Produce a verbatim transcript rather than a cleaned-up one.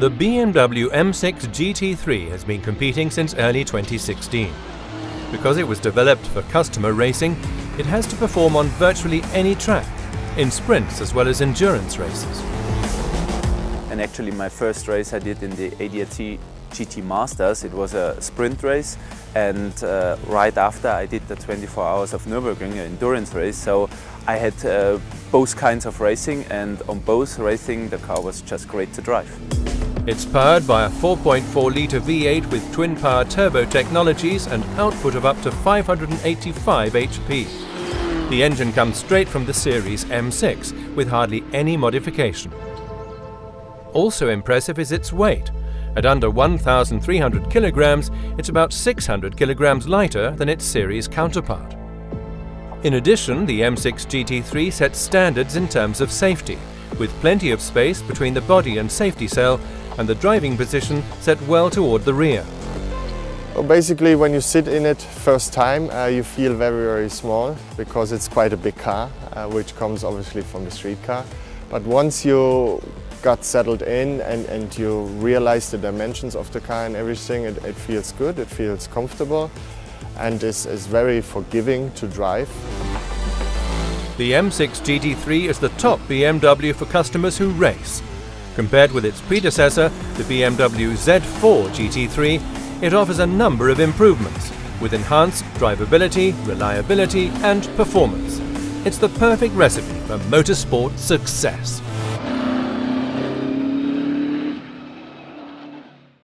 The B M W M six G T three has been competing since early twenty sixteen. Because it was developed for customer racing, it has to perform on virtually any track, in sprints as well as endurance races. And actually my first race I did in the A D A C G T Masters. It was a sprint race, and uh, right after I did the twenty-four hours of Nürburgring, an endurance race. So I had uh, both kinds of racing, and on both racing the car was just great to drive. It's powered by a four point four litre V eight with twin-power turbo technologies and output of up to five hundred eighty-five H P. The engine comes straight from the series M six with hardly any modification. Also impressive is its weight. At under one thousand three hundred kilograms, it's about six hundred kilograms lighter than its series counterpart. In addition, the M six G T three sets standards in terms of safety, with plenty of space between the body and safety cell, and the driving position set well toward the rear. Well, basically, when you sit in it first time, uh, you feel very, very small, because it's quite a big car, uh, which comes obviously from the street car. But once you got settled in and, and you realize the dimensions of the car and everything, it, it feels good, it feels comfortable, and is, is very forgiving to drive. The M six G T three is the top B M W for customers who race. Compared with its predecessor, the B M W Z four G T three, it offers a number of improvements, with enhanced drivability, reliability and performance. It's the perfect recipe for motorsport success.